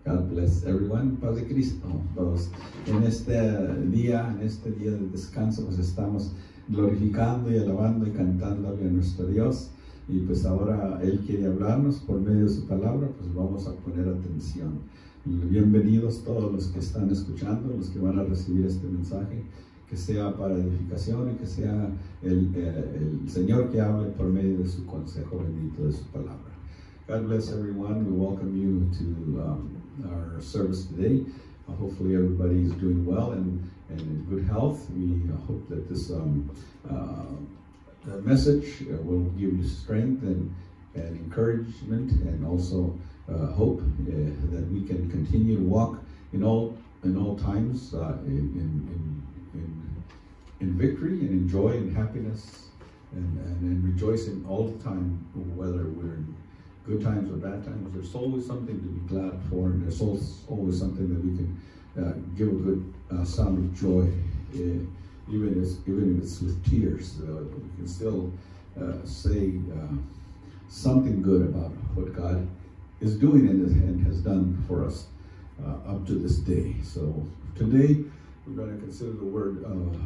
God bless everyone. Paz de Cristo, todos. En este día de descanso, pues estamos glorificando y alabando y cantándole a nuestro Dios. Y pues ahora Él quiere hablarnos por medio de su palabra, pues vamos a poner atención. Bienvenidos todos los que están escuchando, los que van a recibir este mensaje, que sea para edificación y que sea el Señor que hable por medio de su consejo bendito de su palabra. God bless everyone. We welcome you to our service today. Hopefully everybody is doing well and in good health. We hope that this message will give you strength and encouragement, and also hope that we can continue to walk in all times in victory and in joy and happiness and rejoice in all the time, whether we're in good times or bad times. There's always something to be glad for, and there's always something that we can give a good sound of joy, even if it's with tears. We can still say something good about what God is doing and has done for us up to this day. So today we're going to consider the word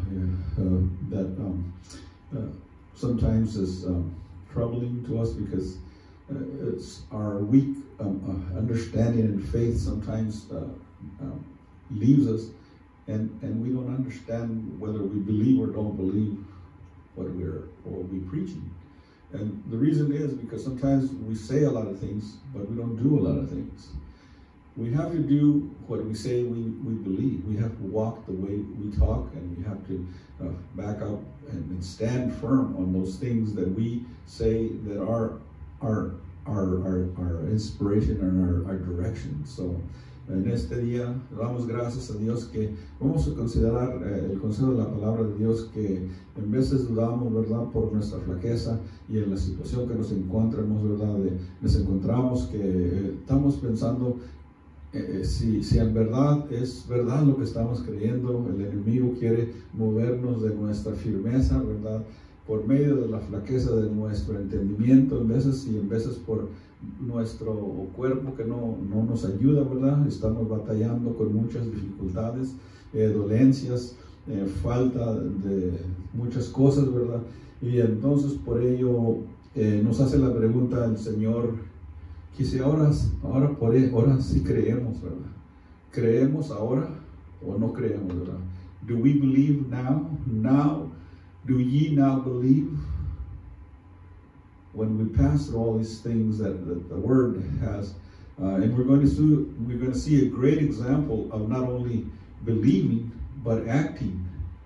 that sometimes is troubling to us, because it's our weak understanding and faith sometimes leaves us, and we don't understand whether we believe or don't believe what we're preaching. And the reason is because sometimes we say a lot of things, but we don't do a lot of things. We have to do what we say we believe. We have to walk the way we talk, and we have to back up and stand firm on those things that we say that are our inspiration and our direction. So en este día damos gracias a Dios que vamos a considerar el consejo de la palabra de Dios, que en veces dudamos, ¿verdad?, por nuestra flaqueza y en la situación que nos encontramos, ¿verdad? Nos encontramos que estamos pensando si en verdad es verdad lo que estamos creyendo. El enemigo quiere movernos de nuestra firmeza, ¿verdad?, por medio de la flaqueza de nuestro entendimiento, en veces por nuestro cuerpo que no nos ayuda, ¿verdad? Estamos batallando con muchas dificultades, dolencias, falta de muchas cosas, ¿verdad? Y entonces por ello nos hace la pregunta el Señor, que si ahora sí creemos, ¿verdad? ¿Creemos ahora o no creemos, verdad? Do we believe now? Do ye now believe? When we pass through all these things that the Word has, and we're going to see a great example of not only believing but acting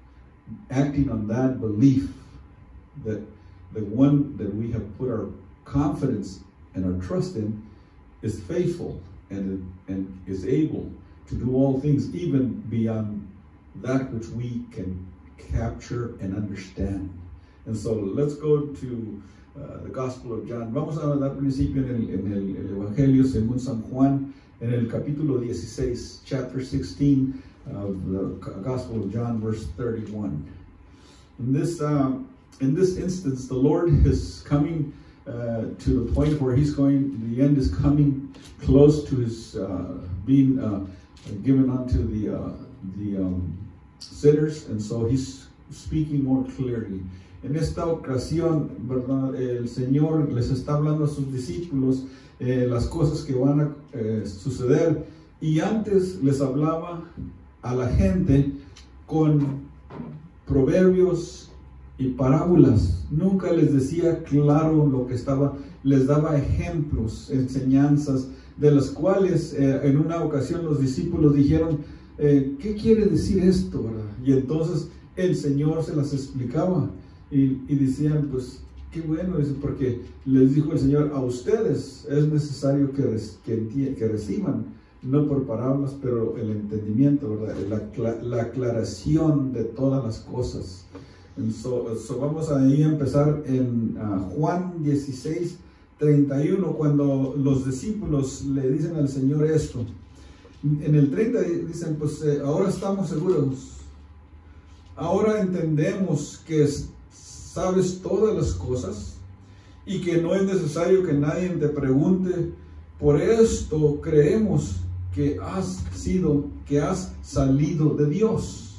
on that belief, that the one that we have put our confidence and our trust in is faithful and is able to do all things, even beyond that which we can capture and understand. And so let's go to the Gospel of John. Vamos a dar principio en el Evangelio según San Juan, en el capítulo 16, chapter 16 of the Gospel of John, verse 31. In this instance, the Lord is coming to the point where the end is coming close to his being given unto the sinners, and so he's speaking more clearly. En esta ocasión, ¿verdad?, el Señor les está hablando a sus discípulos las cosas que van a suceder, y antes les hablaba a la gente con proverbios y parábolas. Nunca les decía claro lo que les daba ejemplos, enseñanzas, de las cuales en una ocasión los discípulos dijeron, ¿qué quiere decir esto, verdad? Y entonces el Señor se las explicaba y decían, pues qué bueno, porque les dijo el Señor, a ustedes es necesario que reciban, no por parábolas, pero el entendimiento, ¿verdad?, la aclaración de todas las cosas. So vamos a empezar en Juan 16, 31, cuando los discípulos le dicen al Señor esto. En el 30 dicen, pues ahora estamos seguros, ahora entendemos que sabes todas las cosas y que no es necesario que nadie te pregunte. Por esto creemos que has salido de Dios.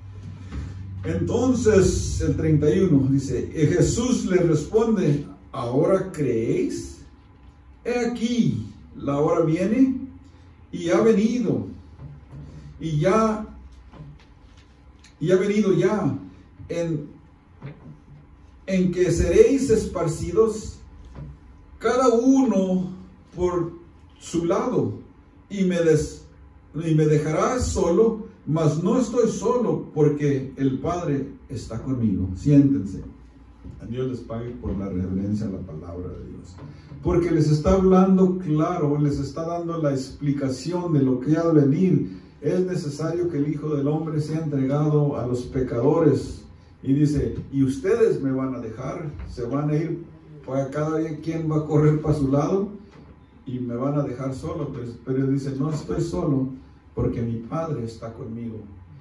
Entonces el 31 dice, y Jesús le responde, ¿ahora creéis? He aquí, la hora viene y ha venido, y ha venido ya, en que seréis esparcidos cada uno por su lado, y me dejarás solo, mas no estoy solo, porque el Padre está conmigo. Siéntense. A Dios les pague por la reverencia a la palabra de Dios, porque les está hablando claro, les está dando la explicación de lo que ha de venir. Es necesario que el Hijo del Hombre sea entregado a los pecadores. Y dice, y ustedes me van a dejar, se van a ir, para cada quien va a correr para su lado, y me van a dejar solo. Pero él dice, no estoy solo, porque mi Padre está conmigo.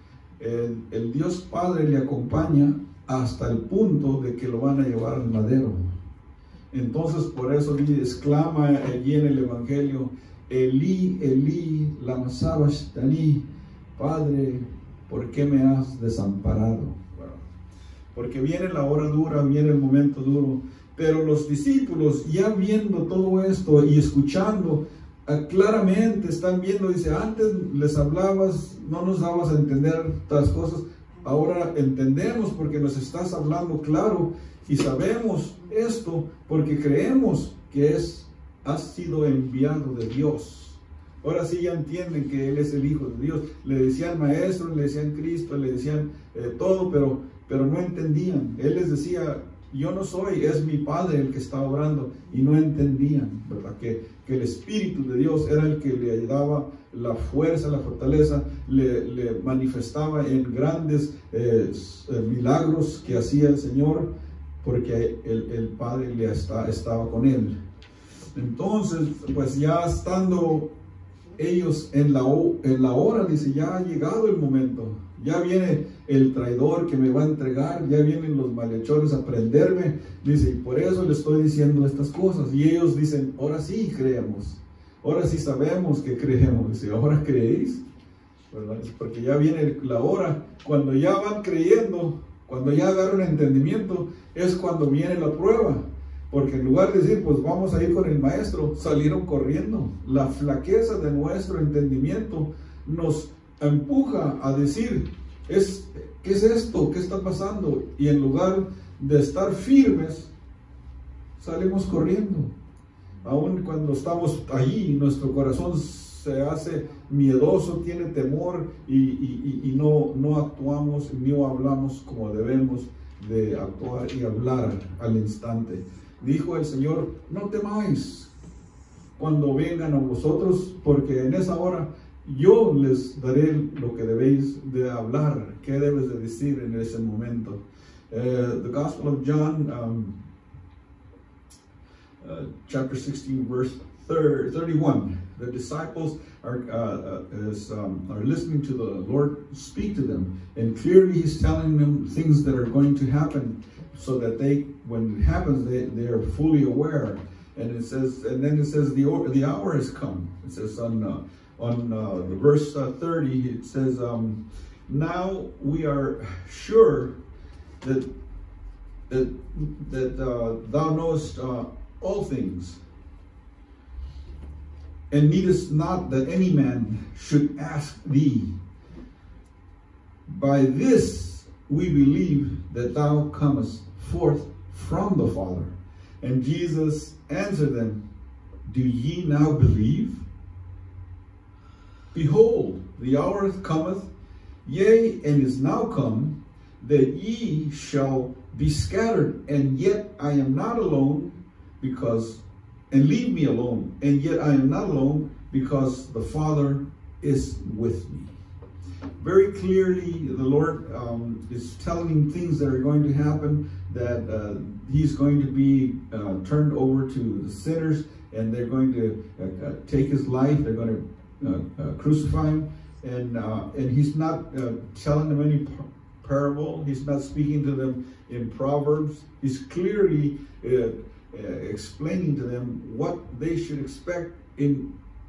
El Dios Padre le acompaña hasta el punto de que lo van a llevar al madero. Entonces por eso exclama allí en el Evangelio, Elí, Elí, lama sabachthani, Padre, ¿por qué me has desamparado? Bueno, porque viene la hora dura, viene el momento duro, pero los discípulos ya viendo todo esto y escuchando, claramente están viendo, dice, antes les hablabas, no nos dabas a entender estas cosas, ahora entendemos porque nos estás hablando claro, y sabemos esto porque creemos que has sido enviado de Dios. Ahora sí ya entienden que Él es el Hijo de Dios. Le decían maestro, le decían Cristo, le decían todo, pero no entendían. Él les decía, yo no soy, es mi Padre el que está obrando, y no entendían, ¿verdad? Que el Espíritu de Dios era el que le daba la fuerza, la fortaleza, le manifestaba en grandes milagros que hacía el Señor, porque el Padre estaba con él. Entonces, pues ya estando ellos en la hora, dice, ya ha llegado el momento, ya viene el traidor que me va a entregar, ya vienen los malhechores a prenderme, dice, y por eso le estoy diciendo estas cosas. Y ellos dicen, ahora sí creemos, ahora sí sabemos que creemos. Dice, ¿ahora creéis? ¿Verdad? Porque ya viene la hora, cuando ya van creyendo, cuando ya agarran entendimiento, es cuando viene la prueba. Porque en lugar de decir, pues vamos a ir con el maestro, salieron corriendo. La flaqueza de nuestro entendimiento nos empuja a decir, ¿qué es esto? ¿Qué está pasando? Y en lugar de estar firmes, salimos corriendo. Aún cuando estamos allí, nuestro corazón se hace miedoso, tiene temor, y no actuamos, no hablamos como debemos de actuar y hablar al instante. Dijo el Señor, no temáis cuando vengan a vosotros, porque en esa hora yo les daré lo que debéis de hablar, qué debes de decir en ese momento. The Gospel of John, chapter 16, verse 31. The disciples are listening to the Lord speak to them, and clearly He's telling them things that are going to happen, so that when it happens, they are fully aware. And it says, and then it says, the hour has come. It says on the verse 30, it says, now we are sure that thou knowest all things, and needest not that any man should ask thee. By this we believe that thou comest forth from the Father. And Jesus answered them, do ye now believe? Behold, the hour cometh, yea, and is now come, that ye shall be scattered, and yet I am not alone, and leave me alone, and yet I am not alone, because the Father is with me. Very clearly, the Lord is telling things that are going to happen, that He's going to be turned over to the sinners, and they're going to take His life, they're going to crucify Him, and He's not telling them any parable, He's not speaking to them in Proverbs. He's clearly explaining to them what they should expect in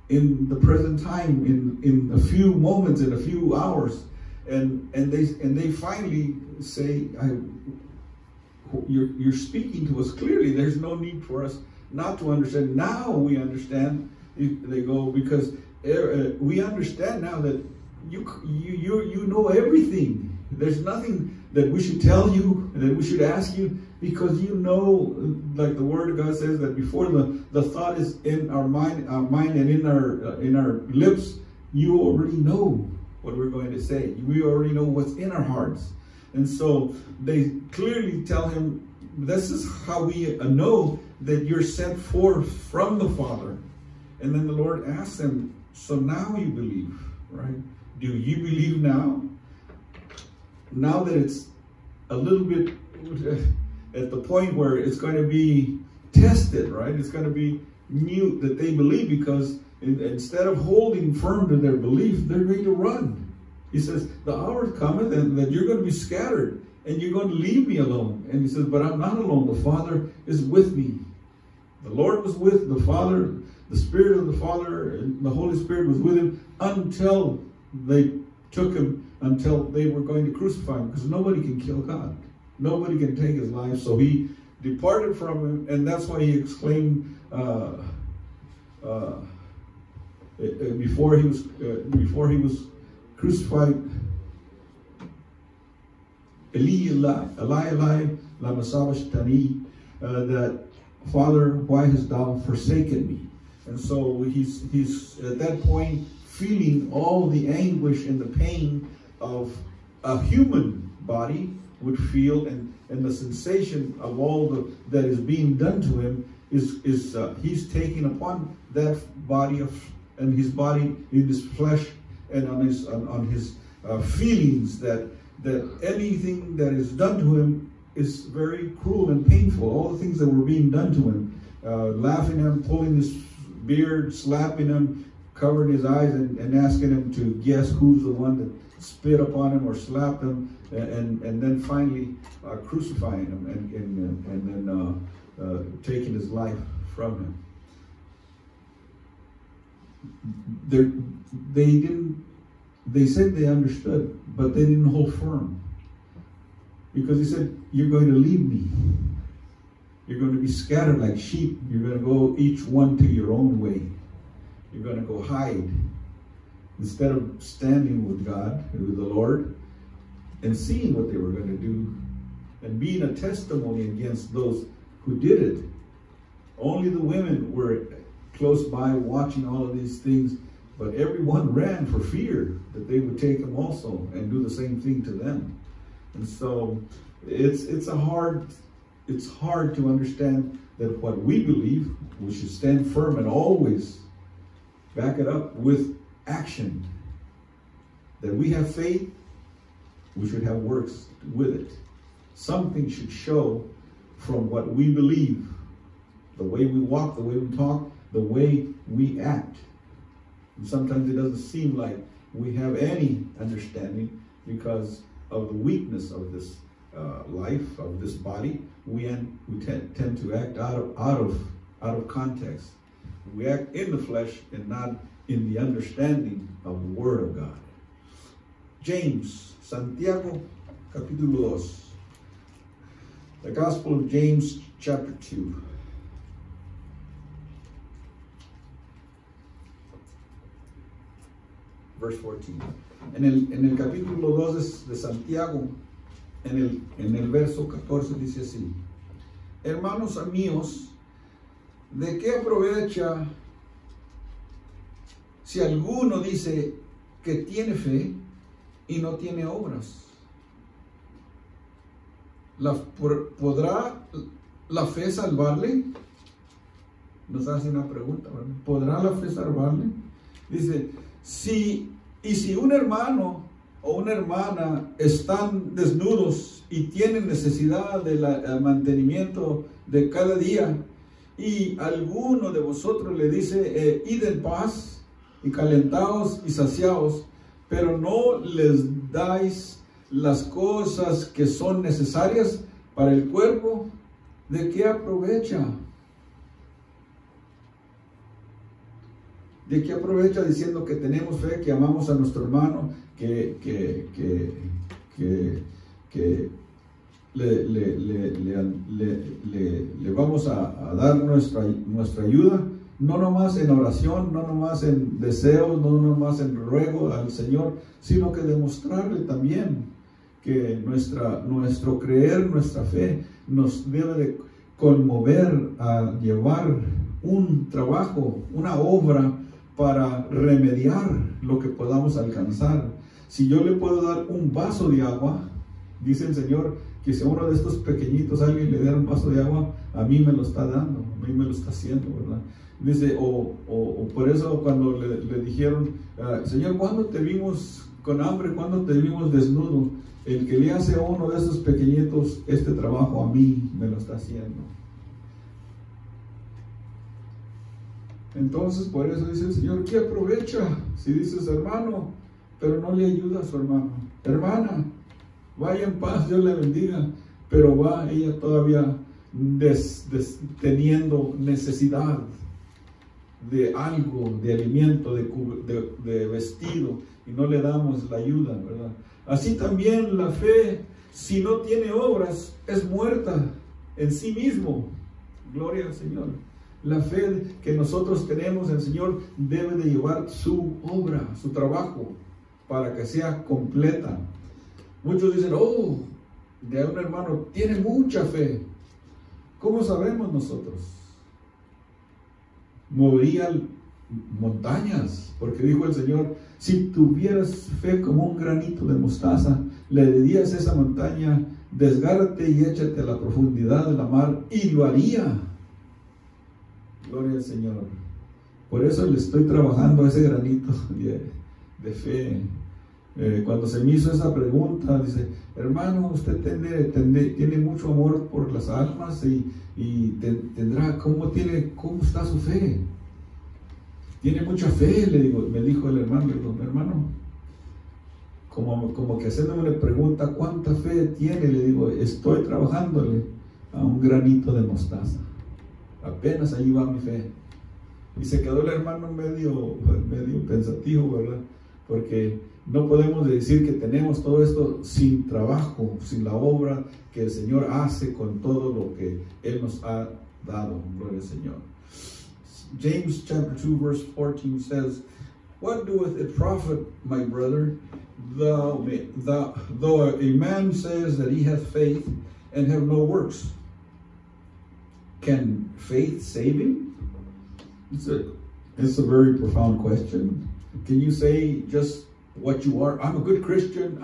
in the present time, in a few moments, in a few hours, and they finally say, you're speaking to us clearly. There's no need for us not to understand. Now we understand. They go, because we understand now that you know everything. There's nothing that we should tell you, that we should ask you, because you know, like the Word of God says, that before the thought is in our mind and in our lips, you already know what we're going to say. We already know what's in our hearts. And so they clearly tell him, this is how we know that you're sent forth from the Father. And then the Lord asks them, so now you believe, right? Do you believe now? Now that it's a little bit at the point where it's going to be tested, right? It's going to be new that they believe, because instead of holding firm to their belief, they're going to run. He says, the hour cometh and that you're going to be scattered and you're going to leave me alone. And he says, but I'm not alone. The Father is with me. The Lord was with the Father. The Spirit of the Father and the Holy Spirit was with him until they took him, until they were going to crucify him, because nobody can kill God. Nobody can take his life. So he departed from him, and that's why he exclaimed before he was crucified, Eli, Eli, Eli, lama sabachthani, that Father, why hast thou forsaken me? And so he's at that point feeling all the anguish and the pain of a human body would feel, and the sensation of all that is being done to him is he's taking upon that body and his body in his flesh and on his feelings, that anything that is done to him is very cruel and painful. All the things that were being done to him, laughing at him, pulling his beard, slapping him, covering his eyes, and asking him to guess who's the one that spit upon him or slapped him, and then finally crucifying him and then taking his life from him. They said they understood, but they didn't hold firm. Because he said, you're going to leave me. You're going to be scattered like sheep. You're going to go each one to your own way. You're going to go hide. Instead of standing with God, with the Lord, and seeing what they were going to do, and being a testimony against those who did it. Only the women were close by watching all of these things, but everyone ran for fear that they would take them also and do the same thing to them. And so it's hard to understand that what we believe, we should stand firm and always back it up with action. That we have faith, we should have works with it. Something should show from what we believe, the way we walk, the way we talk, the way we act. And sometimes it doesn't seem like we have any understanding because of the weakness of this life, of this body. We tend to act out of context. We act in the flesh and not in the understanding of the Word of God. James, Santiago, capítulo 2. The Gospel of James, chapter 2. Verse 14. En el capítulo 2 de Santiago, en el verso 14 dice así: hermanos míos, ¿de qué aprovecha si alguno dice que tiene fe y no tiene obras? ¿Podrá la fe salvarle? Nos hace una pregunta, ¿verdad? ¿Podrá la fe salvarle? Dice, si un hermano o una hermana están desnudos y tienen necesidad del mantenimiento de cada día, y alguno de vosotros le dice, id en paz y calentaos y saciaos, pero no les dais las cosas que son necesarias para el cuerpo, ¿de qué aprovecha? ¿De qué aprovecha diciendo que tenemos fe, que amamos a nuestro hermano, que le vamos a dar nuestra ayuda? No nomás en oración, no nomás en deseos, no nomás en ruego al Señor, sino que demostrarle también que nuestro creer, nuestra fe nos debe de conmover a llevar un trabajo, una obra para remediar lo que podamos alcanzar. Si yo le puedo dar un vaso de agua, dice el Señor que si a uno de estos pequeñitos alguien le diera un vaso de agua, a mí me lo está dando, a mí me lo está haciendo, ¿verdad? Dice, o por eso cuando le dijeron, Señor, ¿cuándo te vimos con hambre? ¿Cuándo te vimos desnudo? El que le hace a uno de estos pequeñitos este trabajo, a mí me lo está haciendo. Entonces, por eso dice el Señor, ¿qué aprovecha si dices hermano, pero no le ayuda a su hermano? Hermana, vaya en paz, Dios le bendiga, pero va ella todavía teniendo necesidad de algo, de alimento, de vestido, y no le damos la ayuda, ¿verdad? Así también la fe, si no tiene obras, es muerta en sí mismo. Gloria al Señor. La fe que nosotros tenemos en el Señor debe de llevar su obra, su trabajo, para que sea completa. Muchos dicen, oh, de un hermano tiene mucha fe. ¿Cómo sabemos nosotros? Movería montañas, porque dijo el Señor, si tuvieras fe como un granito de mostaza, le dirías a esa montaña, desgárrate y échate a la profundidad de la mar, y lo haría. Gloria al Señor. Por eso le estoy trabajando a ese granito de fe. Cuando se me hizo esa pregunta, dice, hermano, usted tiene mucho amor por las almas y tendrá, ¿cómo está su fe? Tiene mucha fe, me dijo el hermano. Le digo, hermano, como que haciéndome la pregunta, ¿cuánta fe tiene? Le digo, estoy trabajándole a un granito de mostaza. Apenas ahí va mi fe. Y se quedó el hermano medio pensativo, ¿verdad? Porque no podemos decir que tenemos todo esto sin trabajo, sin la obra que el Señor hace con todo lo que Él nos ha dado. Gloria al Señor. James chapter 2 verse 14 says, what doeth it profit, my brother, though a man says that he hath faith and have no works? Can faith save him? It's a very profound question. Can you say just what you are? I'm a good Christian.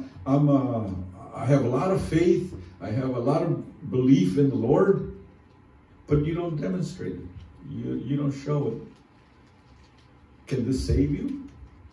I have a lot of faith. I have a lot of belief in the Lord, but you don't demonstrate it. You don't show it. Can this save you?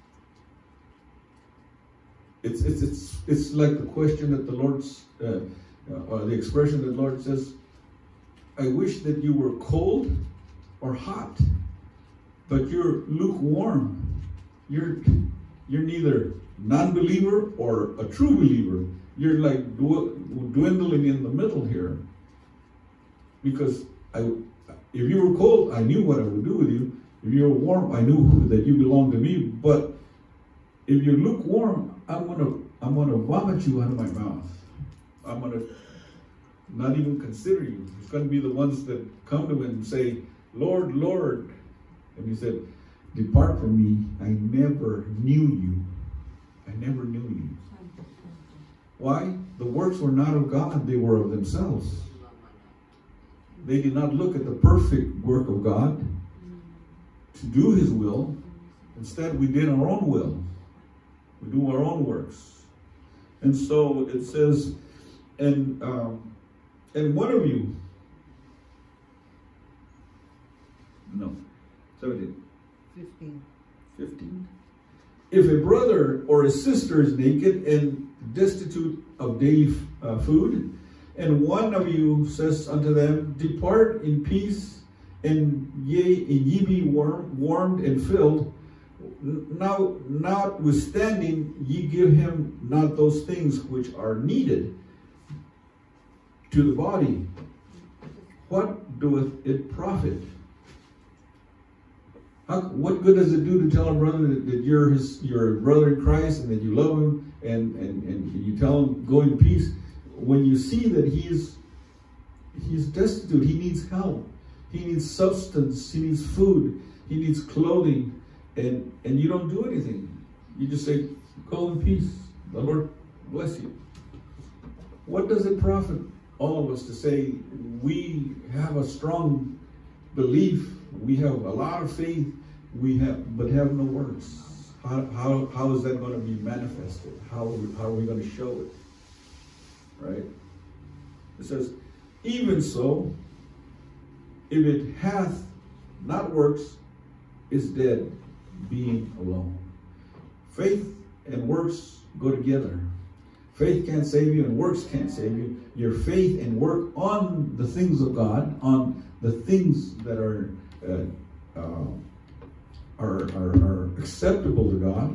It's like the question that the Lord's or the expression that the Lord says, I wish that you were cold or hot, but you're lukewarm. You're neither non-believer or a true believer. You're like dwindling in the middle here. Because if you were cold, I knew what I would do with you. If you were warm, I knew that you belonged to me. But if you're lukewarm, I'm gonna vomit you out of my mouth. I'm gonna not even consider you. It's going to be the ones that come to him and say, Lord, Lord. And he said, depart from me. I never knew you. I never knew you. Why? The works were not of God. They were of themselves. They did not look at the perfect work of God to do his will. Instead, we did our own will. We do our own works. And so it says, and one of you, no, 17, 15. If a brother or a sister is naked and destitute of daily food, and one of you says unto them, depart in peace, and ye be warmed and filled, now notwithstanding ye give him not those things which are needed to the body, what doeth it profit? What good does it do to tell a brother that you're your brother in Christ and that you love him and you tell him go in peace when you see that he's destitute, he needs help, he needs substance, he needs food, he needs clothing, and you don't do anything. You just say, go in peace, the Lord bless you. What does it profit all of us to say we have a strong belief, we have a lot of faith, but have no works? How is that going to be manifested? How are we going to show it? Right? It says, even so, if it hath not works, is dead, being alone. Faith and works go together. Faith can't save you and works can't save you. Your faith and work on the things of God, on the things that are acceptable to God.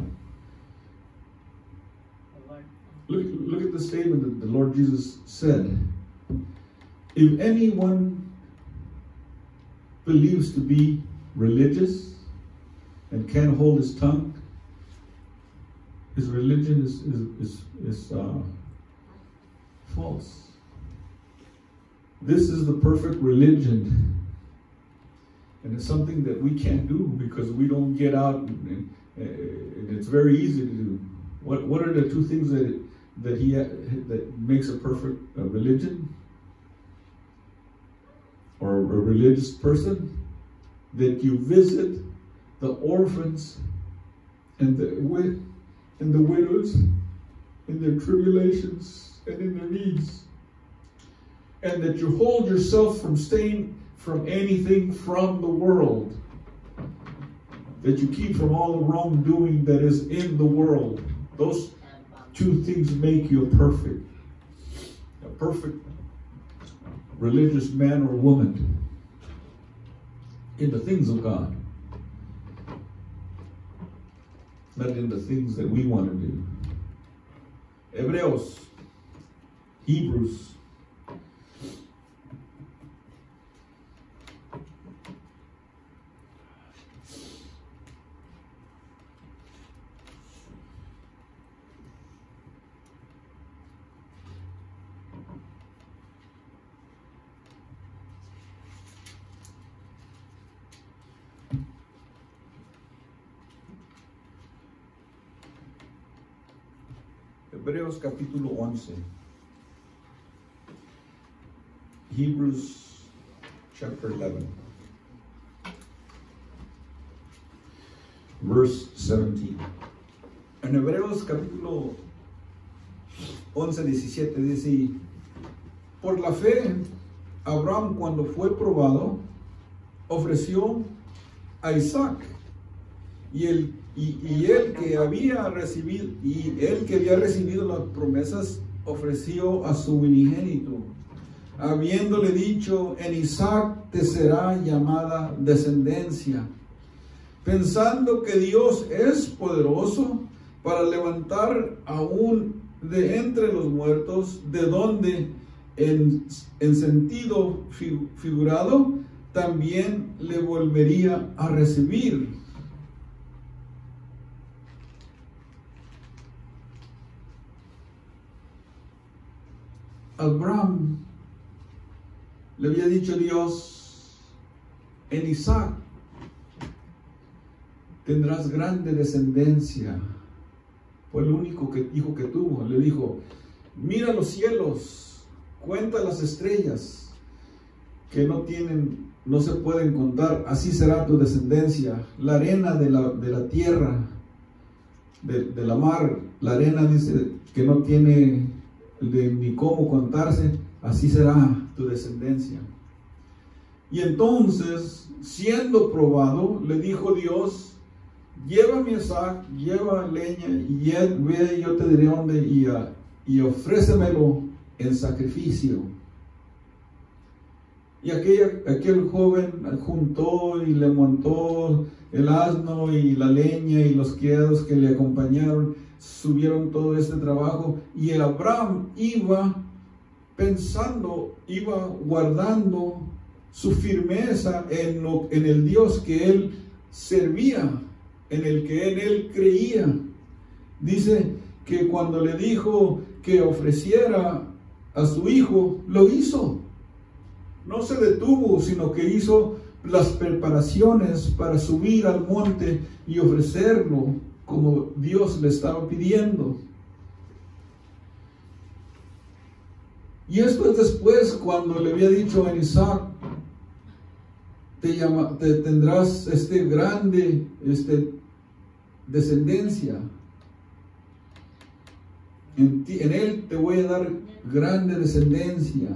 Look at the statement that the Lord Jesus said. If anyone believes to be religious and can't hold his tongue, his religion is false. This is the perfect religion. And it's something that we can't do because we don't get out, and it's very easy to do. What are the two things that makes a perfect religion or a religious person? That you visit the orphans and the widows in their tribulations and in their needs, and that you hold yourself from staying from anything from the world, that you keep from all the wrongdoing that is in the world. Those two things make you a perfect religious man or woman in the things of God, not in the things that we want to do. Hebreos, Hebrews, Hebreos capítulo 11. Hebrews chapter 11. Verse 17. En Hebreos capítulo 11, 17 dice, por la fe, Abraham cuando fue probado, ofreció a Isaac, y él que había recibido las promesas ofreció a su unigénito, habiéndole dicho, en Isaac te será llamada descendencia, pensando que Dios es poderoso para levantar aún de entre los muertos, de donde en sentido figurado también le volvería a recibir. Abraham le había dicho Dios, en Isaac tendrás grande descendencia. Fue el único hijo que tuvo. Le dijo, mira los cielos, cuenta las estrellas, que no se pueden contar, así será tu descendencia. La arena de la tierra, de la mar, la arena dice que no tiene ni cómo contarse, así será tu descendencia. Y entonces, siendo probado, le dijo Dios, llévame a Isaac, lleva leña, y ve, yo te diré dónde, y ofrécemelo en sacrificio. Y aquel joven juntó y le montó el asno y la leña y los criados que le acompañaron, subieron todo este trabajo, y Abraham iba guardando su firmeza en el Dios que él servía, en el que en él creía. Dice que cuando le dijo que ofreciera a su hijo, lo hizo. No se detuvo, sino que hizo las preparaciones para subir al monte y ofrecerlo como Dios le estaba pidiendo. Y esto es después, cuando le había dicho a Isaac, tendrás grande descendencia. En él te voy a dar grande descendencia.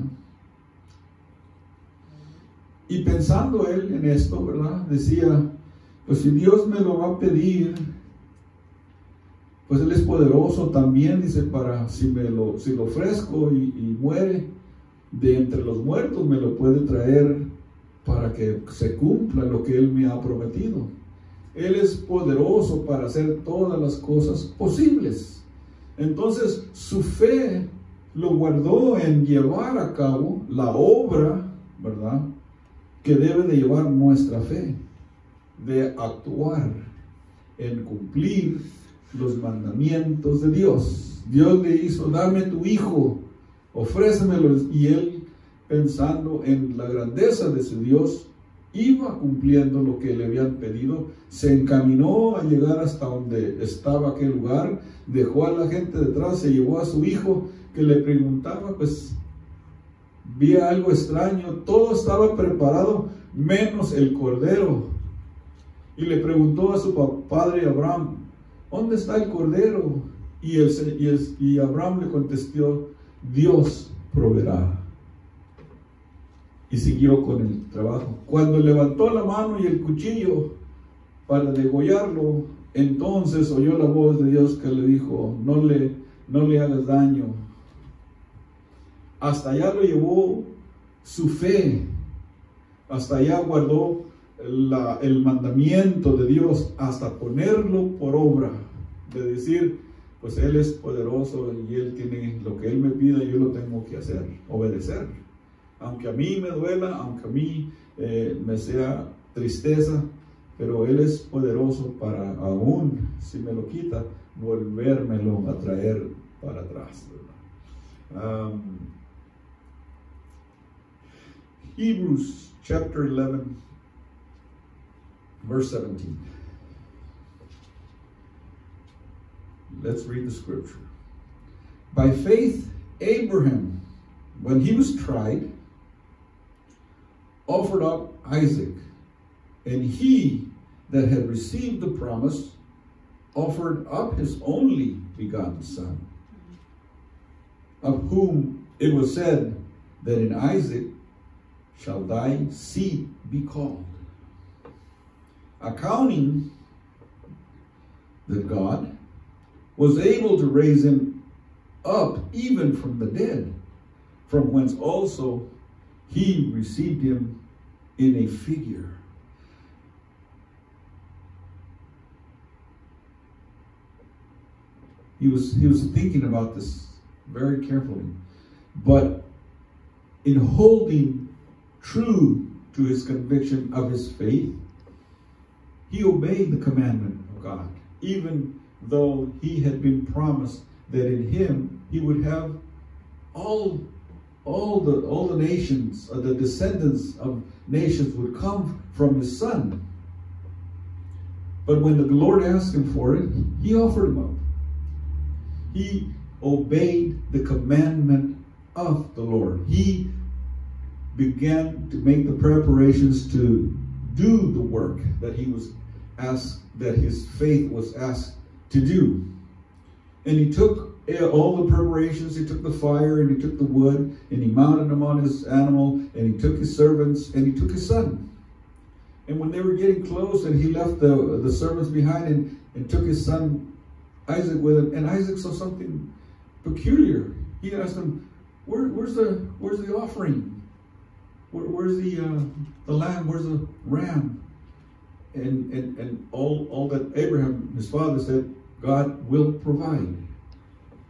Y pensando él en esto, ¿verdad? Decía, pues si Dios me lo va a pedir, pues él es poderoso también, dice, para si lo ofrezco y muere de entre los muertos, me lo puede traer para que se cumpla lo que él me ha prometido. Él es poderoso para hacer todas las cosas posibles. Entonces su fe lo guardó en llevar a cabo la obra, ¿verdad?, que debe de llevar nuestra fe, de actuar en cumplir los mandamientos de Dios. Dios le hizo, dame tu hijo, ofrécemelo, y él, pensando en la grandeza de su Dios, iba cumpliendo lo que le habían pedido. Se encaminó a llegar hasta donde estaba aquel lugar, dejó a la gente detrás, se llevó a su hijo, que le preguntaba, pues vía algo extraño, todo estaba preparado menos el cordero, y le preguntó a su padre Abraham, ¿dónde está el cordero? Y Abraham le contestó, Dios proveerá. Y siguió con el trabajo. Cuando levantó la mano y el cuchillo para degollarlo, entonces oyó la voz de Dios que le dijo, no le hagas daño. Hasta allá lo llevó su fe, hasta allá guardó el mandamiento de Dios, hasta ponerlo por obra, de decir, pues Él es poderoso y Él tiene lo que Él me pida, yo lo tengo que hacer, obedecer. Aunque a mí me duela, aunque a mí me sea tristeza, pero Él es poderoso para, aún si me lo quita, volvérmelo a traer para atrás, ¿verdad? Hebrews chapter 11, verse 17. Let's read the scripture. By faith, Abraham, when he was tried, offered up Isaac, and he that had received the promise offered up his only begotten son, of whom it was said that in Isaac shall thy seed be called, accounting that God was able to raise him up even from the dead, from whence also he received him in a figure. He was thinking about this very carefully, but in holding true to his conviction of his faith, he obeyed the commandment of God, even though he had been promised that in him he would have all the nations, the descendants of nations would come from his son. But when the Lord asked him for it, he offered him up. He obeyed the commandment of the Lord. He began to make the preparations to do the work that he was asked, that his faith was asked to do. And he took all the preparations. He took the fire and he took the wood and he mounted him on his animal, and he took his servants and he took his son. And when they were getting close, and he left the servants behind and took his son Isaac with him, and Isaac saw something peculiar. He asked him, where's the offering? Where's the lamb? Where's the ram? And all that Abraham, his father, said, God will provide.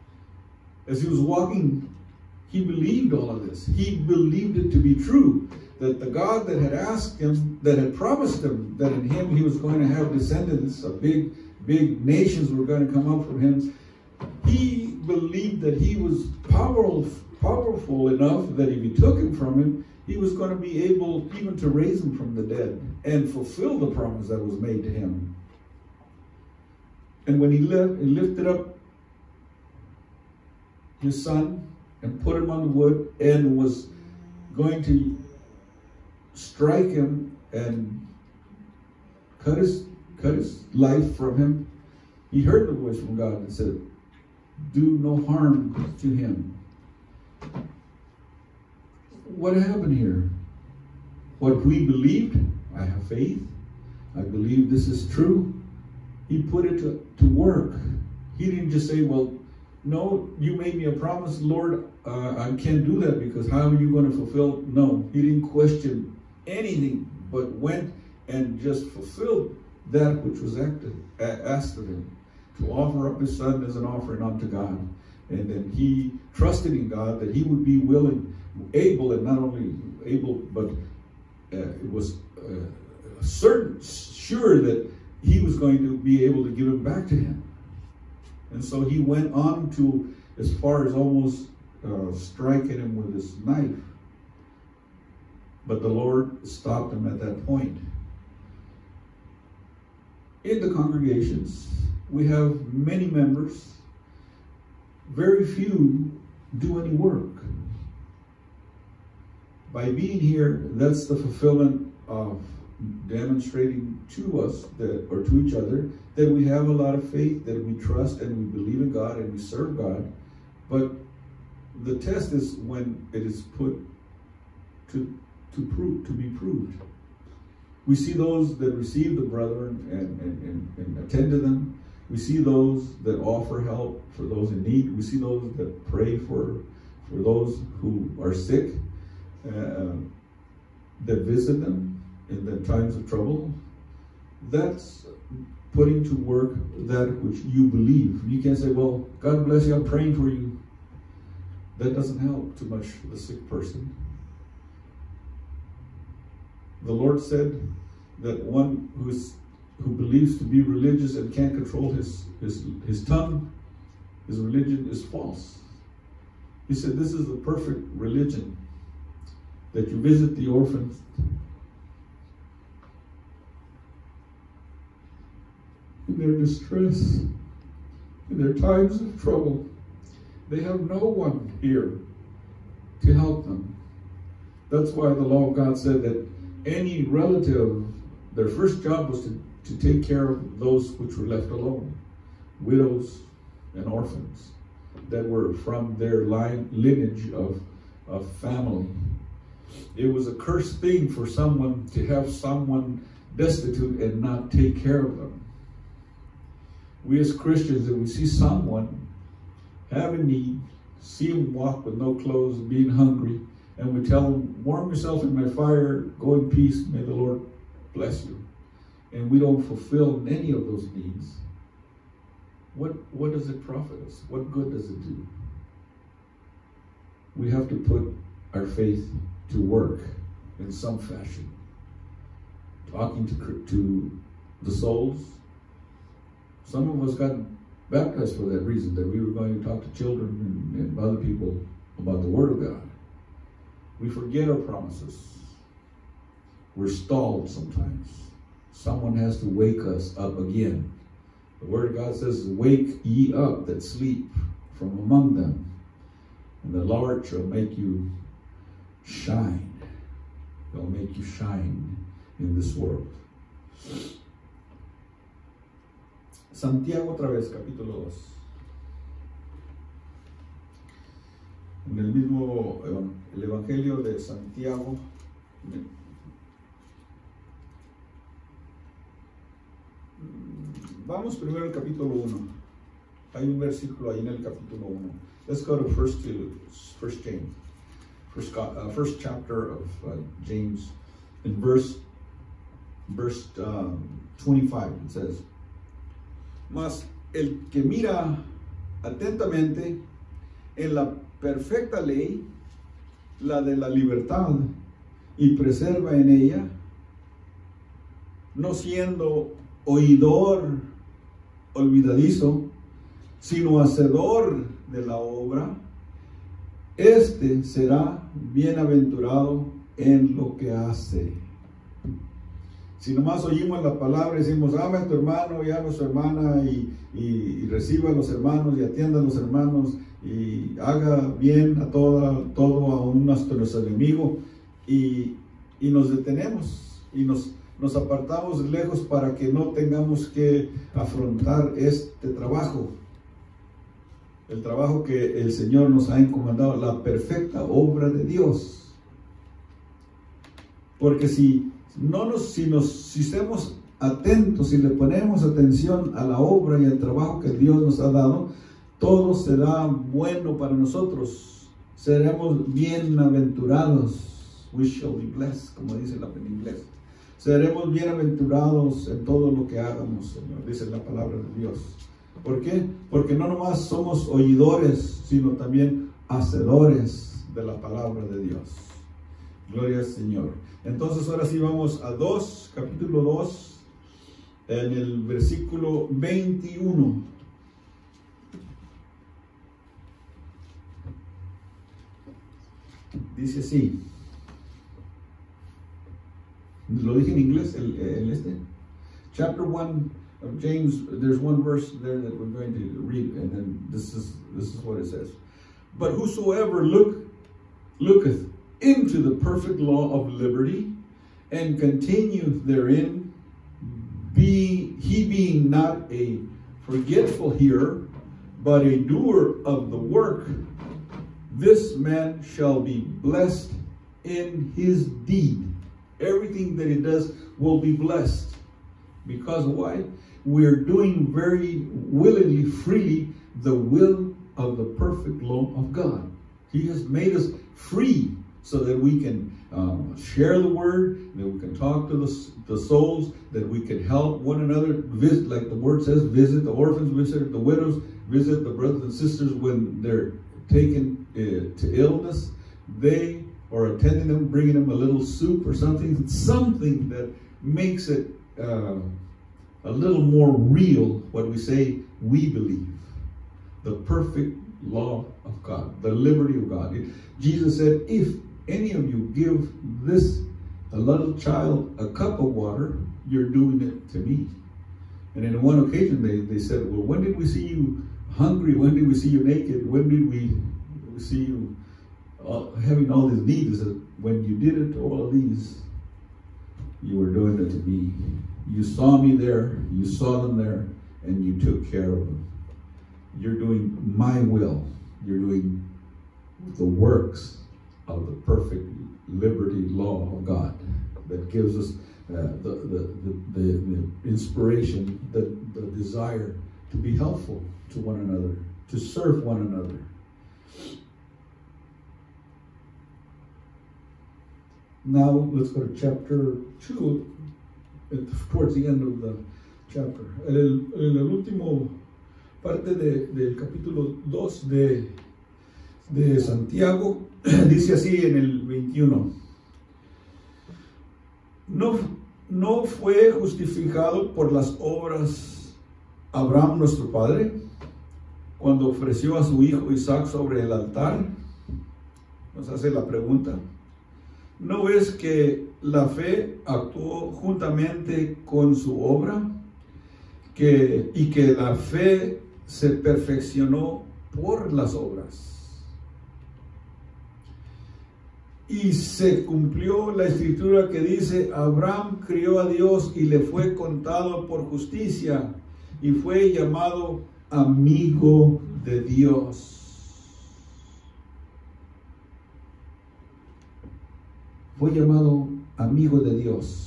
As he was walking, he believed all of this. He believed it to be true, that the God that had asked him, that had promised him that in him he was going to have descendants, a big nations were going to come up from him, he believed that he was powerful enough that if he took him from him, he was going to be able even to raise him from the dead and fulfill the promise that was made to him. And when he lifted up his son and put him on the wood and was going to strike him and cut his life from him, he heard the voice from God and said, do no harm to him. What happened here? What we believed, I have faith, I believe this is true. He put it to work. He didn't just say, well, no, you made me a promise, Lord, I can't do that because how are you going to fulfill? No, he didn't question anything, but went and just fulfilled that which was asked of him, to offer up his son as an offering unto God. And then he trusted in God that he would be willing, able, and not only able, but it was sure that he was going to be able to give him back to him. And so he went on to as far as almost striking him with his knife. But the Lord stopped him at that point. In the congregations, we have many members. Very few do any work. By being here, that's the fulfillment of demonstrating to us that, or to each other, that we have a lot of faith, that we trust and we believe in God and we serve God. But the test is when it is put to be proved. We see those that receive the brethren and attend to them. We see those that offer help for those in need. We see those that pray for those who are sick, that visit them in the times of trouble. That's putting to work that which you believe. You can't say, well, God bless you, I'm praying for you. That doesn't help too much the sick person. The Lord said that one who believes to be religious and can't control his tongue, his religion is false. He said this is the perfect religion, that you visit the orphans, in their distress, in their times of trouble. They have no one here to help them. That's why the law of God said that any relative, their first job was to take care of those which were left alone, widows and orphans that were from their lineage of family. It was a cursed thing for someone to have someone destitute and not take care of them. We as Christians, if we see someone have a need, see him walk with no clothes, being hungry, and we tell him, warm yourself in my fire, go in peace, may the Lord bless you. And we don't fulfill any of those needs, what does it profit us? What good does it do? We have to put our faith to work in some fashion. Talking to the souls. Some of us got baptized for that reason, that we were going to talk to children and other people about the Word of God. We forget our promises. We're stalled sometimes. Someone has to wake us up again. The Word of God says, wake ye up that sleep from among them, and the Lord shall make you shine. He'll make you shine in this world. Santiago otra vez, capítulo 2. En el mismo, el Evangelio de Santiago, vamos primero al capítulo 1. Hay un versículo ahí en el capítulo 1. Let's go to first James, first chapter of James. In verse 25, it says, mas el que mira atentamente en la perfecta ley, la de la libertad, y preserva en ella, no siendo oidor olvidadizo, sino hacedor de la obra, este será bienaventurado en lo que hace. Si nomás oímos la palabra y decimos, ama a tu hermano y ama a su hermana, y reciba a los hermanos y atienda a los hermanos y haga bien a todo aún hasta nuestro enemigo, y nos detenemos y nos apartamos lejos para que no tengamos que afrontar este trabajo, el trabajo que el Señor nos ha encomendado, la perfecta obra de Dios. Porque si estemos atentos, si le ponemos atención a la obra y al trabajo que Dios nos ha dado, todo será bueno para nosotros. Seremos bienaventurados. We shall be blessed, como dice en inglés. Seremos bienaventurados en todo lo que hagamos, Señor, dice la palabra de Dios. ¿Por qué? Porque no nomás somos oidores, sino también hacedores de la palabra de Dios. Gloria al Señor. Entonces ahora sí vamos a capítulo 2, en el versículo 21. Dice así. Lo dije en inglés, Chapter 1 of James, there's one verse there that we're going to read, and then this is what it says. But whosoever looketh into the perfect law of liberty, and continueth therein, being not a forgetful hearer, but a doer of the work, this man shall be blessed in his deed. Everything that he does will be blessed. Because why? We're doing very willingly, freely, the will of the perfect law of God. He has made us free so that we can share the word, that we can talk to the souls, that we can help one another, visit, like the word says, visit the orphans, visit the widows, visit the brothers and sisters when they're taken to illness. They are attending them, bringing them a little soup or something that makes it a little more real, what we say we believe. The perfect law of God, the liberty of God. Jesus said, if any of you give a little child a cup of water, you're doing it to me. And in one occasion they said, well, when did we see you hungry? When did we see you naked? When did we see you having all these needs? He said, when you did it to all of these, you were doing it to me. You saw me there, you saw them there, and you took care of them. You're doing my will. You're doing the works of the perfect liberty law of God that gives us the inspiration, the desire to be helpful to one another, to serve one another. Now let's go to chapter 2, towards the end of the chapter. En el último parte del capítulo 2 de Santiago, dice así en el 21. ¿No fue justificado por las obras Abraham nuestro padre cuando ofreció a su hijo Isaac sobre el altar? Nos hace la pregunta. ¿No ves que la fe actuó juntamente con su obra? Y que la fe se perfeccionó por las obras. Y se cumplió la escritura que dice, Abraham creyó a Dios y le fue contado por justicia y fue llamado amigo de Dios. Fue llamado amigo de Dios.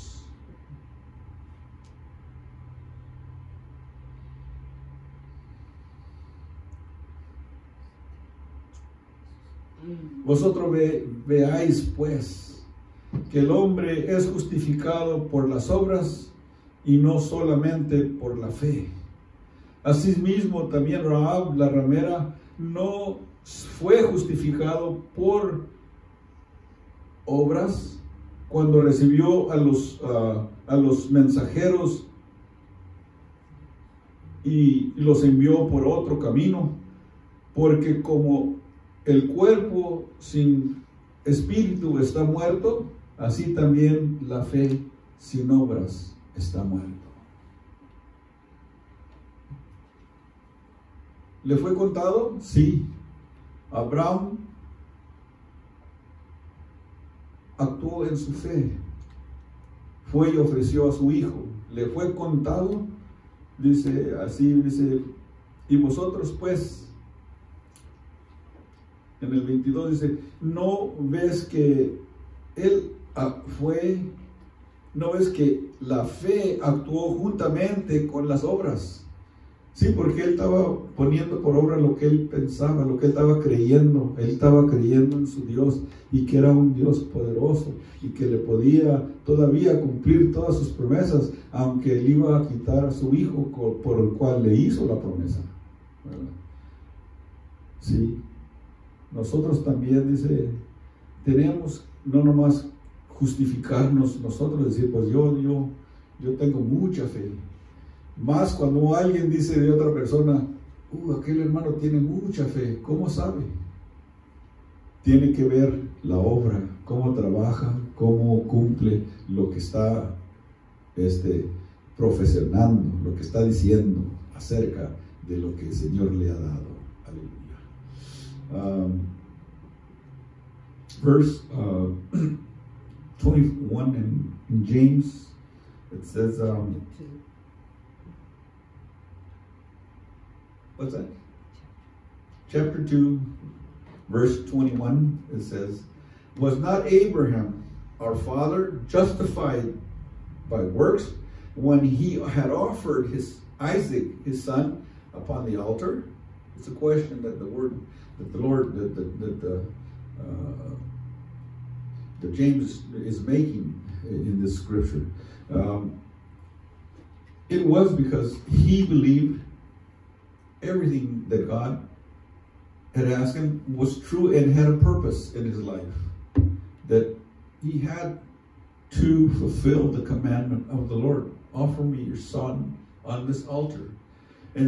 Vosotros veáis pues que el hombre es justificado por las obras y no solamente por la fe. Asimismo también Rahab la ramera no fue justificado por obras cuando recibió a los mensajeros y los envió por otro camino, porque como el cuerpo sin espíritu está muerto, así también la fe sin obras está muerta. ¿Le fue contado? Sí. Abraham actuó en su fe. Fue y ofreció a su hijo. Le fue contado, dice así, dice, y vosotros pues, en el 22 dice, no ves que él no ves que la fe actuó juntamente con las obras. Sí, porque él estaba poniendo por obra lo que él pensaba, lo que él estaba creyendo. Él estaba creyendo en su Dios y que era un Dios poderoso y que le podía todavía cumplir todas sus promesas, aunque él iba a quitar a su hijo por el cual le hizo la promesa, ¿verdad? Sí, nosotros también, dice, tenemos no nomás justificarnos nosotros, decir, pues yo tengo mucha fe. Más cuando alguien dice de otra persona, aquel hermano tiene mucha fe. ¿Cómo sabe? Tiene que ver la obra, cómo trabaja, cómo cumple lo que está profesionando, lo que está diciendo acerca de lo que el Señor le ha dado. Aleluya. Verse 21 in James, it says, what's that? Chapter 2, verse 21, it says, was not Abraham, our father, justified by works when he had offered Isaac, his son, upon the altar? It's a question that that James is making in this scripture. It was because he believed everything that God had asked him was true and had a purpose in his life. That he had to fulfill the commandment of the Lord. Offer me your son on this altar. And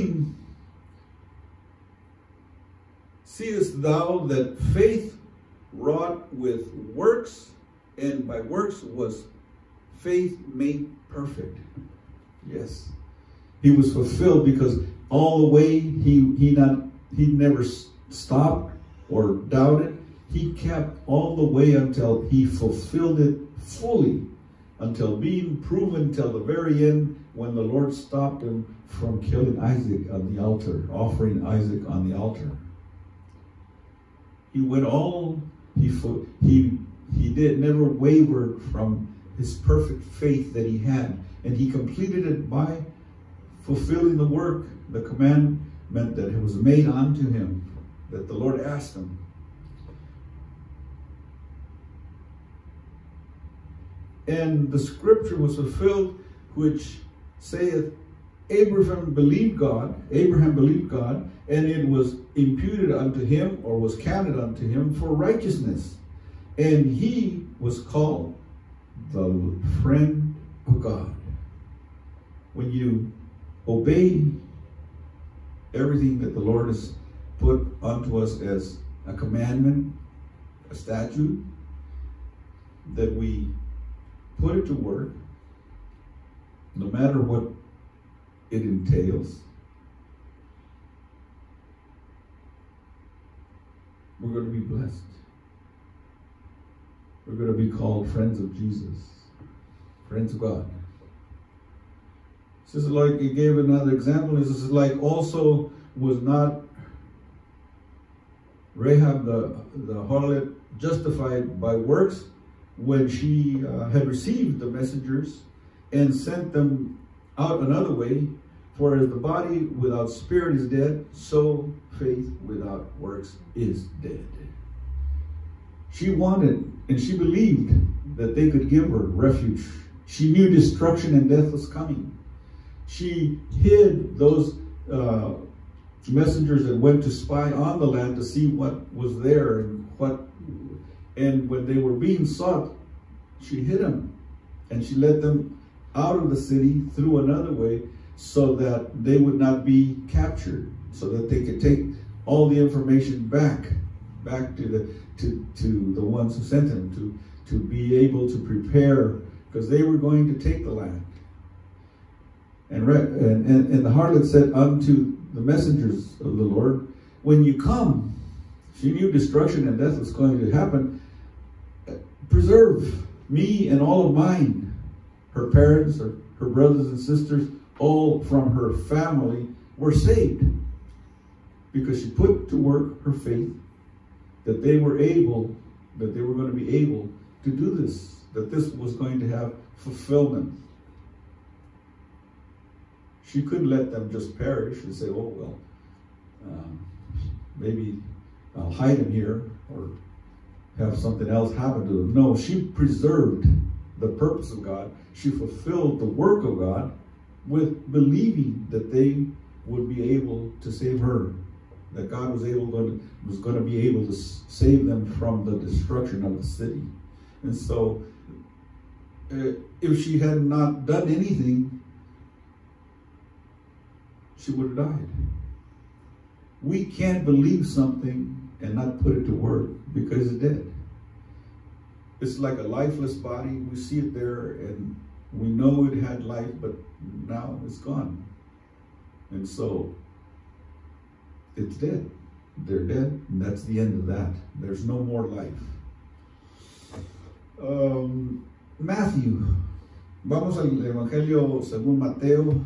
seest thou that faith wrought with works, and by works was faith made perfect. Yes. He was fulfilled because all the way he never stopped or doubted. He kept all the way until he fulfilled it fully, until being proven till the very end, when the Lord stopped him from killing Isaac on the altar, offering Isaac on the altar. He went all, he never wavered from his perfect faith that he had, and he completed it by fulfilling the work, the commandment that was made unto him, that the Lord asked him. And the scripture was fulfilled, which saith, Abraham believed God, and it was imputed unto him, or was counted unto him, for righteousness. And he was called the friend of God. When you obey everything that the Lord has put unto us as a commandment, a statute, that we put it to work, no matter what it entails, we're going to be blessed. We're going to be called friends of Jesus, friends of God. This is like, he gave another example. This is like, also was not Rahab the harlot justified by works when she had received the messengers and sent them out another way? For as the body without spirit is dead, so faith without works is dead. She wanted and she believed that they could give her refuge. She knew destruction and death was coming. She hid those messengers that went to spy on the land to see what was there and when they were being sought, she hid them, and she led them out of the city through another way so that they would not be captured, so that they could take all the information back to the ones who sent them, to be able to prepare, because they were going to take the land. And the harlot said unto the messengers of the Lord, when you come, she knew destruction and death was going to happen, preserve me and all of mine. Her parents, her brothers and sisters, all from her family were saved, because she put to work her faith that they were going to be able to do this, that this was going to have fulfillment. She couldn't let them just perish and say, oh, well, maybe I'll hide them here or have something else happen to them. No, she preserved the purpose of God. She fulfilled the work of God with believing that they would be able to save her, that God was going to be able to save them from the destruction of the city. And so, if she had not done anything, she would have died. We can't believe something and not put it to work, because it's dead. It's like a lifeless body. We see it there and we know it had life, but now it's gone. And so it's dead. They're dead, and that's the end of that. There's no more life. Matthew. Vamos al Evangelio según Mateo.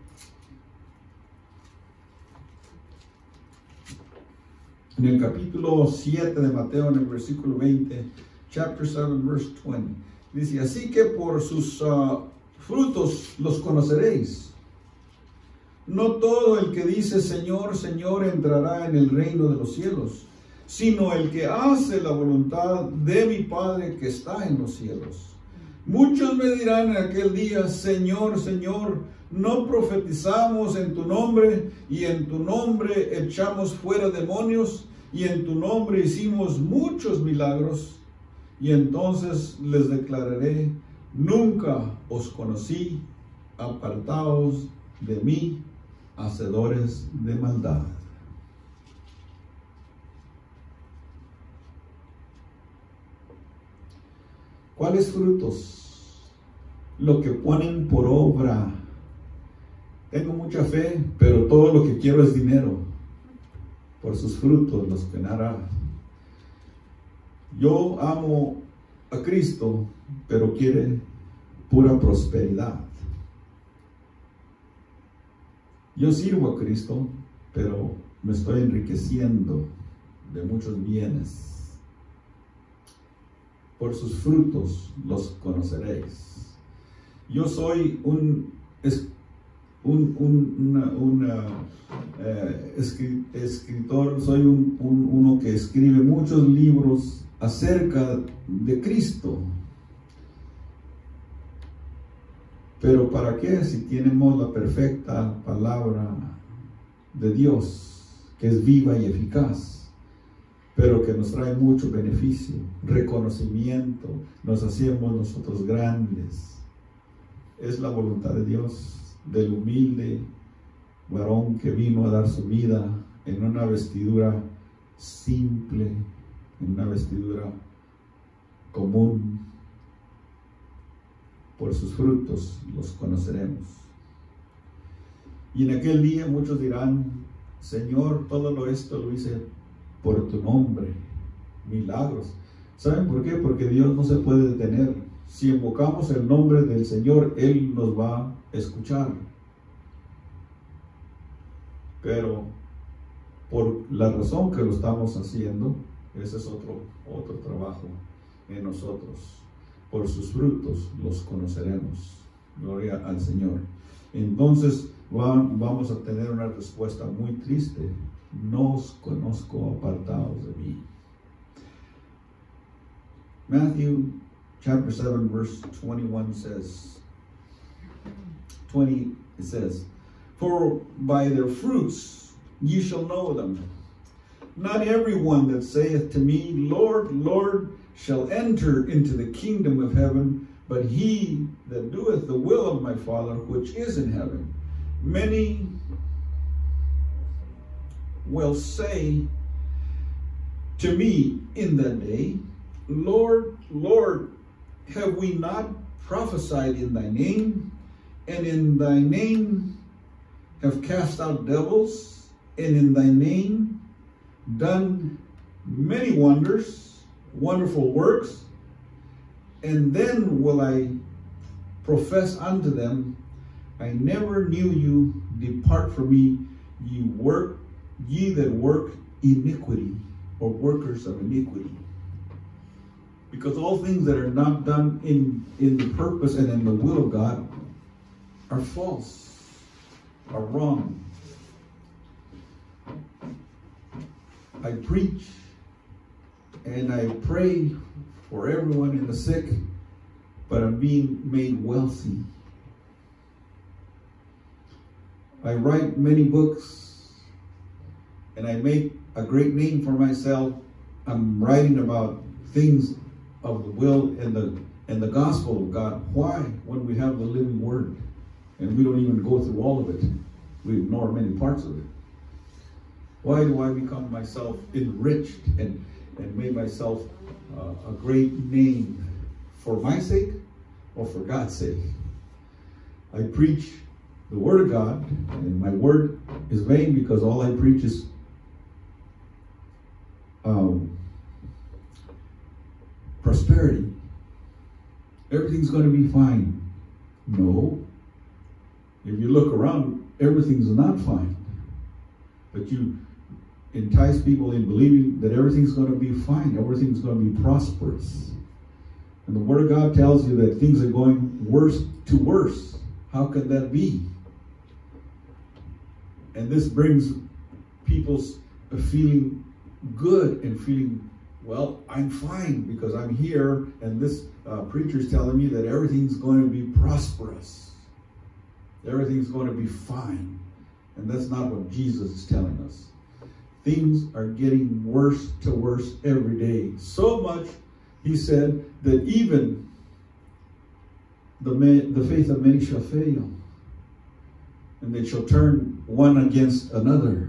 En el capítulo 7 de Mateo, en el versículo 20, chapter 7, verse 20, dice, así que por sus frutos los conoceréis. No todo el que dice Señor, Señor entrará en el reino de los cielos, sino el que hace la voluntad de mi Padre que está en los cielos. Muchos me dirán en aquel día, Señor, Señor, ¿no profetizamos en tu nombre, y en tu nombre echamos fuera demonios, y en tu nombre hicimos muchos milagros? Y entonces les declararé, nunca os conocí, apartaos de mí, hacedores de maldad. ¿Cuáles frutos? Lo que ponen por obra. Tengo mucha fe, pero todo lo que quiero es dinero. Por sus frutos los conocerá. Yo amo a Cristo, pero quiere pura prosperidad. Yo sirvo a Cristo, pero me estoy enriqueciendo de muchos bienes. Por sus frutos los conoceréis. Yo soy un escritor, soy uno que escribe muchos libros acerca de Cristo. Pero ¿para qué si tenemos la perfecta palabra de Dios, que es viva y eficaz, pero que nos trae mucho beneficio, reconocimiento, nos hacemos nosotros grandes? Es la voluntad de Dios, del humilde varón que vino a dar su vida en una vestidura simple, en una vestidura común. Por sus frutos los conoceremos. Y en aquel día muchos dirán, Señor, todo esto lo hice por tu nombre, milagros. ¿Saben por qué? Porque Dios no se puede detener. Si invocamos el nombre del Señor, Él nos va a escuchar. Pero por la razón que lo estamos haciendo, ese es otro trabajo en nosotros. Por sus frutos los conoceremos. Gloria al Señor. Entonces vamos a tener una respuesta muy triste. No os conozco, apartados de mí. Matthew chapter 7 verse 21 says, it says, for by their fruits ye shall know them. Not everyone that saith to me, Lord, Lord, shall enter into the kingdom of heaven, but he that doeth the will of my Father which is in heaven. Many will say to me in that day, Lord, Lord, have we not prophesied in thy name, and in thy name have cast out devils, and in thy name done many wonders, wonderful works? And then will I profess unto them, I never knew you. Depart from me, ye that work iniquity, or workers of iniquity. Because all things that are not done in the purpose and in the will of God are false, are wrong. I preach and I pray for everyone in the sick, but I'm being made wealthy. I write many books and I make a great name for myself. I'm writing about things of the will and the gospel of God. Why? When we have the living word and we don't even go through all of it. We ignore many parts of it. Why do I become myself enriched and make myself a great name for my sake or for God's sake? I preach the word of God, and my word is vain because all I preach is prosperity. Everything's going to be fine. No. If you look around, everything's not fine. But you entice people in believing that everything's going to be fine. Everything's going to be prosperous. And the Word of God tells you that things are going worse to worse. How can that be? And this brings people's feeling good and feeling, well, I'm fine because I'm here, and this preacher's telling me that everything's going to be prosperous. Everything's going to be fine. And that's not what Jesus is telling us. Things are getting worse to worse every day. So much, he said, that even the faith of many shall fail. And they shall turn one against another,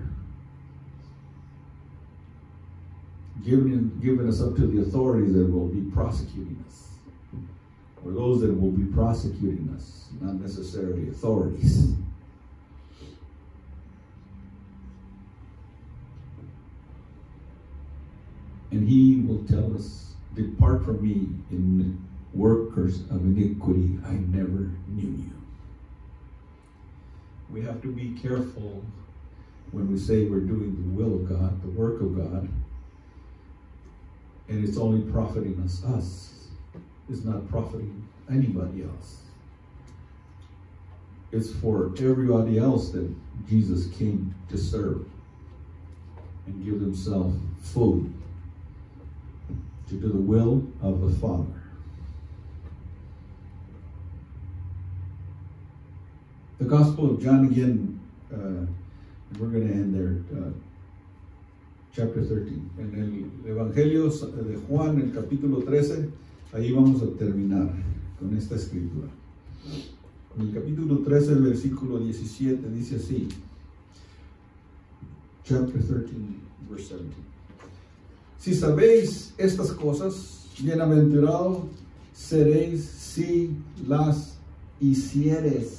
giving us up to the authorities that will be prosecuting us, or those that will be prosecuting us, not necessarily authorities. And he will tell us, depart from me, in workers of iniquity, I never knew you. We have to be careful when we say we're doing the will of God, the work of God, and it's only profiting us. It's not profiting anybody else. It's for everybody else that Jesus came to serve and give himself fully to do the will of the Father. The Gospel of John again, we're going to end there, chapter 13. En el Evangelio de Juan, el capítulo 13, ahí vamos a terminar con esta escritura. En el capítulo 13, el versículo 17, dice así. Chapter 13, verse 17. Si sabéis estas cosas, bienaventurados seréis si las hiciereis.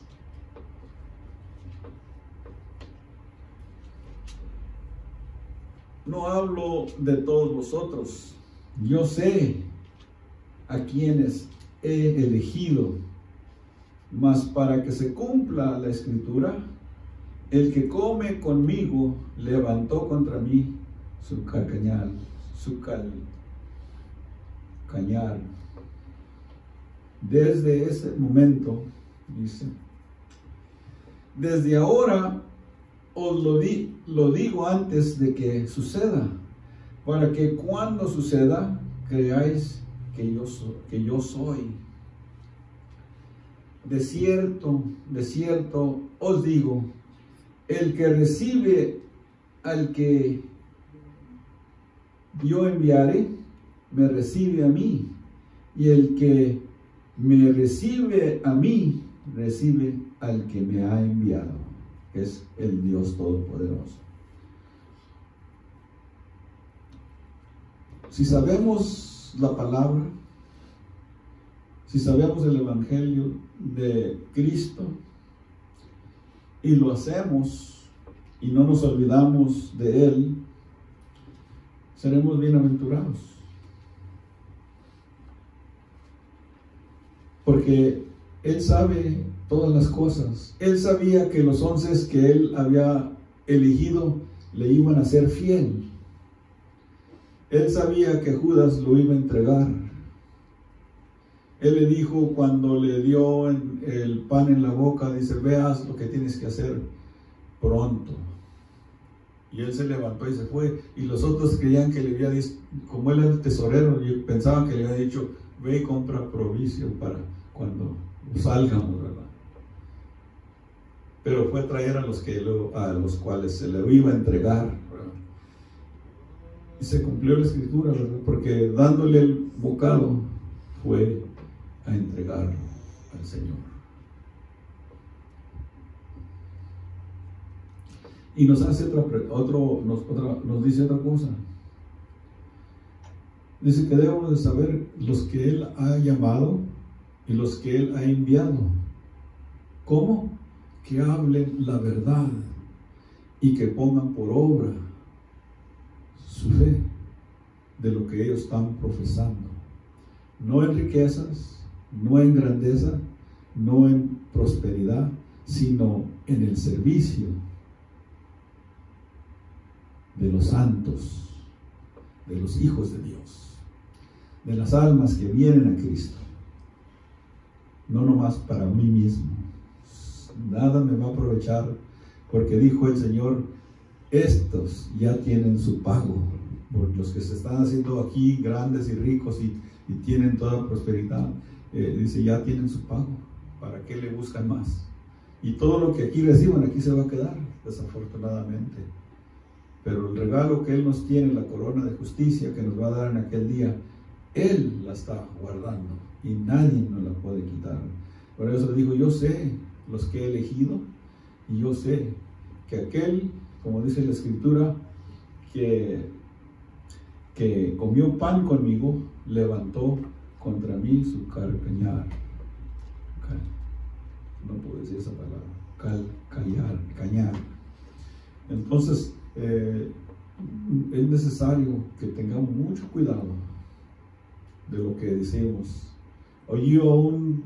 No hablo de todos vosotros. Yo sé a quienes he elegido, mas para que se cumpla la escritura, el que come conmigo levantó contra mí su cañar. Desde ese momento, dice, desde ahora os lo digo antes de que suceda, para que cuando suceda creáis que yo soy. De cierto os digo, el que recibe al que yo enviaré, me recibe a mí, y el que me recibe a mí, recibe al que me ha enviado, que es el Dios Todopoderoso. Si sabemos la palabra, si sabemos el Evangelio de Cristo, y lo hacemos, y no nos olvidamos de Él, seremos bienaventurados. Porque Él sabe todas las cosas. Él sabía que los 11 que Él había elegido le iban a ser fiel. Él sabía que Judas lo iba a entregar. Él le dijo cuando le dio el pan en la boca, dice, veas lo que tienes que hacer pronto. Y él se levantó y se fue. Y los otros creían que le había dicho, como él era el tesorero, y pensaban que le había dicho, ve y compra provision para cuando salgamos, ¿verdad? Pero fue a traer a los cuales se le iba a entregar, ¿verdad? Y se cumplió la escritura, ¿verdad? Porque dándole el bocado fue a entregarlo al Señor. Y nos hace nos dice otra cosa. Dice que debemos de saber los que Él ha llamado y los que Él ha enviado. ¿Cómo? Que hablen la verdad y que pongan por obra su fe de lo que ellos están profesando. No en riquezas, no en grandeza, no en prosperidad, sino en el servicio de los santos, de los hijos de Dios, de las almas que vienen a Cristo. No nomás para mí mismo. Nada me va a aprovechar, porque dijo el Señor, estos ya tienen su pago. Por los que se están haciendo aquí grandes y ricos y tienen toda prosperidad, dice, ya tienen su pago. ¿Para qué le buscan más? Y todo lo que aquí reciban, aquí se va a quedar, desafortunadamente. Pero el regalo que Él nos tiene, la corona de justicia que nos va a dar en aquel día, Él la está guardando y nadie nos la puede quitar. Por eso dijo, yo sé los que he elegido, y yo sé que aquel, como dice la Escritura, que comió pan conmigo, levantó contra mí su cañar. No puedo decir esa palabra, cañar. Entonces, es necesario que tengamos mucho cuidado de lo que decimos. Oí a un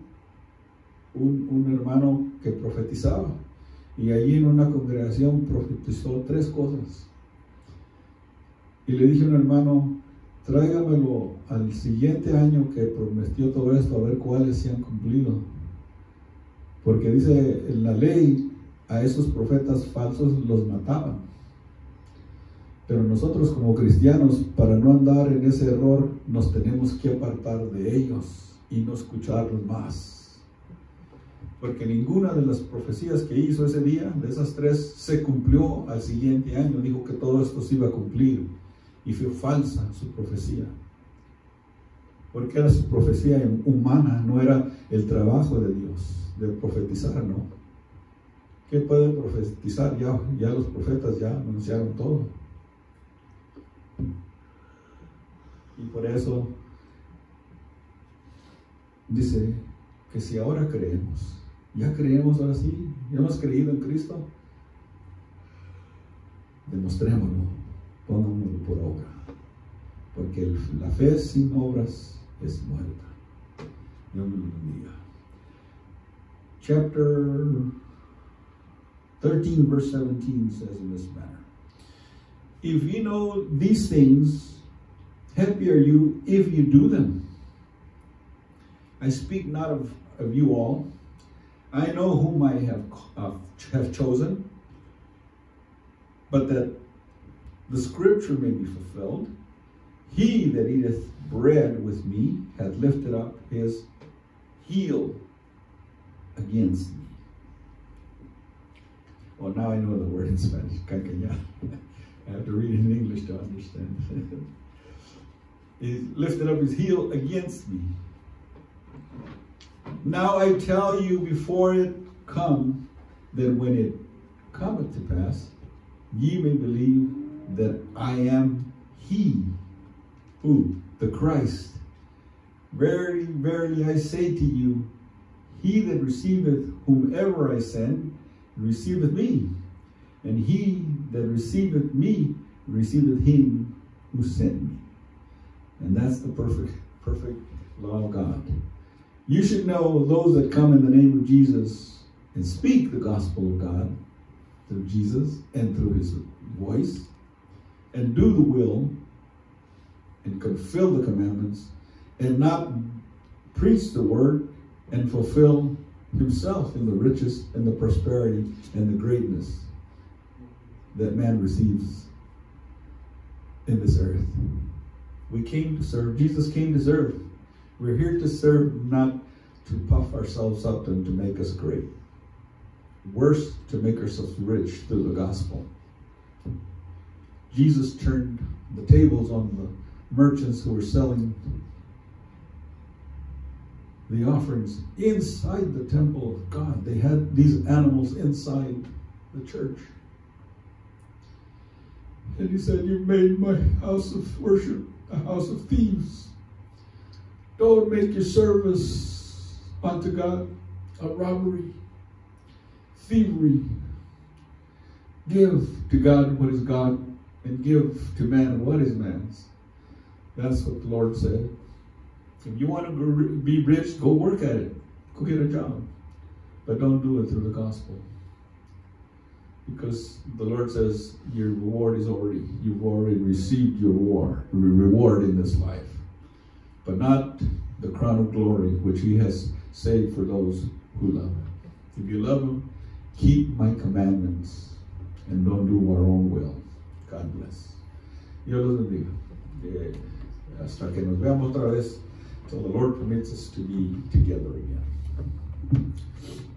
hermano que profetizaba, y allí en una congregación profetizó 3 cosas. Y le dije a un hermano, tráigamelo al siguiente año que prometió todo esto, a ver cuáles se han cumplido. Porque dice, en la ley a esos profetas falsos los mataban. Pero nosotros como cristianos, para no andar en ese error, nos tenemos que apartar de ellos y no escucharlos más. Porque ninguna de las profecías que hizo ese día, de esas 3, se cumplió al siguiente año. Dijo que todo esto se iba a cumplir, y fue falsa su profecía. Porque era su profecía humana, no era el trabajo de Dios, de profetizar, no. ¿Qué puede profetizar? Ya los profetas ya anunciaron todo. Y por eso dice que si ahora creemos, ya creemos ahora sí, ya hemos creído en Cristo, demostrémoslo, pongámoslo por obra, porque la fe sin obras es muerta. Dios me lo bendiga. Chapter 13 verse 17 says in this manner, if you know these things, happy are you if you do them. I speak not of you all. I know whom I have chosen, but that the scripture may be fulfilled. He that eateth bread with me hath lifted up his heel against me. Well, now I know the word in Spanish, cacañar. I have to read it in English to understand. He lifted up his heel against me. Now I tell you before it come, that when it cometh to pass, ye may believe that I am he. Who? The Christ. Verily, verily, I say to you, he that receiveth whomever I send, receiveth me. And he that receiveth me, receiveth him who sent me. And that's the perfect law of God. You should know those that come in the name of Jesus and speak the gospel of God through Jesus and through his voice, and do the will and fulfill the commandments, and not preach the word and fulfill himself in the riches and the prosperity and the greatness that man receives in this earth. We came to serve. Jesus came to serve. We're here to serve, not to puff ourselves up and to make us great. Worse, to make ourselves rich through the gospel. Jesus turned the tables on the merchants who were selling the offerings inside the temple of God. They had these animals inside the church. And he said, "You've made my house of worship a house of thieves. Don't make your service unto God a robbery, thievery. Give to God what is God, and give to man what is man's." That's what the Lord said. If you want to be rich, go work at it. Go get a job. But don't do it through the gospel. Because the Lord says your reward is you've already received your reward in this life. But not the crown of glory which he has saved for those who love him. If you love him, keep my commandments and don't do our own will. God bless. Dios los bendiga. Hasta que nos veamos otra vez, till the Lord permits us to be together again.